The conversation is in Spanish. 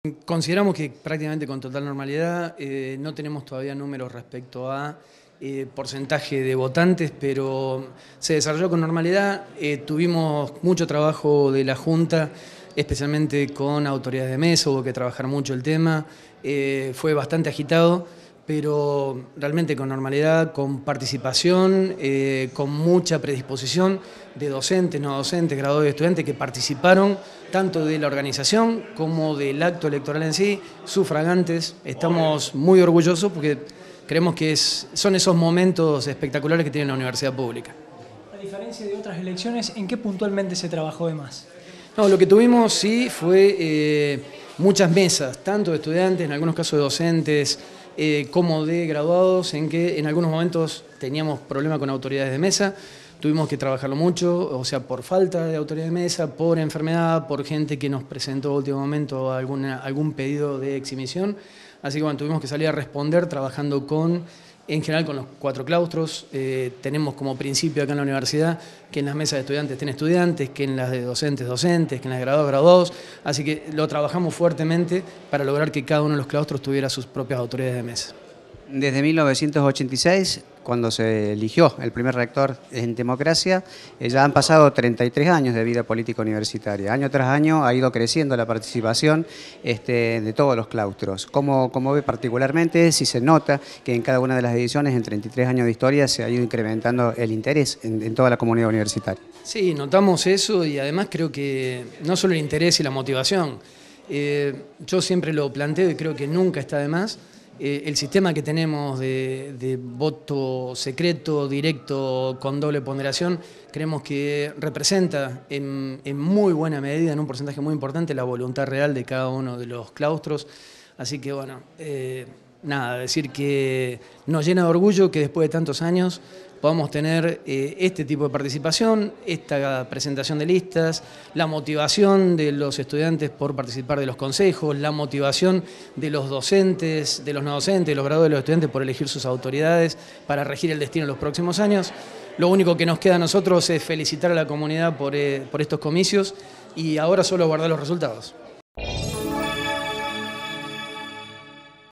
Consideramos que prácticamente con total normalidad. No tenemos todavía números respecto a porcentaje de votantes, pero se desarrolló con normalidad. Tuvimos mucho trabajo de la Junta, especialmente con autoridades de mesa, hubo que trabajar mucho el tema, fue bastante agitado, pero realmente con normalidad, con participación, con mucha predisposición de docentes, no docentes, graduados y estudiantes que participaron tanto de la organización como del acto electoral en sí, sufragantes. Estamos muy orgullosos porque creemos que son esos momentos espectaculares que tiene la universidad pública. A diferencia de otras elecciones, ¿en qué puntualmente se trabajó de más? No, lo que tuvimos sí fue muchas mesas, tanto de estudiantes, en algunos casos de docentes, como de graduados, en que en algunos momentos teníamos problemas con autoridades de mesa, tuvimos que trabajarlo mucho, o sea, por falta de autoridad de mesa, por enfermedad, por gente que nos presentó a último momento algún pedido de exhibición, así que bueno, tuvimos que salir a responder trabajando en general con los 4 claustros. Tenemos como principio acá en la universidad que en las mesas de estudiantes estén estudiantes, que en las de docentes, docentes, que en las de graduados, graduados, así que lo trabajamos fuertemente para lograr que cada uno de los claustros tuviera sus propias autoridades de mesa. Desde 1986, cuando se eligió el primer rector en democracia, ya han pasado 33 años de vida política universitaria. Año tras año ha ido creciendo la participación de todos los claustros. ¿Cómo ve particularmente si se nota que en cada una de las ediciones, en 33 años de historia, se ha ido incrementando el interés en toda la comunidad universitaria? Sí, notamos eso y además creo que no solo el interés y la motivación. Yo siempre lo planteo y creo que nunca está de más. El sistema que tenemos de voto secreto, directo, con doble ponderación, creemos que representa en muy buena medida, en un porcentaje muy importante, la voluntad real de cada uno de los claustros. Así que bueno, nada, decir que nos llena de orgullo que después de tantos años podamos tener este tipo de participación, esta presentación de listas, la motivación de los estudiantes por participar de los consejos, la motivación de los docentes, de los no docentes, de los graduados de los estudiantes por elegir sus autoridades para regir el destino en los próximos años. Lo único que nos queda a nosotros es felicitar a la comunidad por estos comicios y ahora solo aguardar los resultados.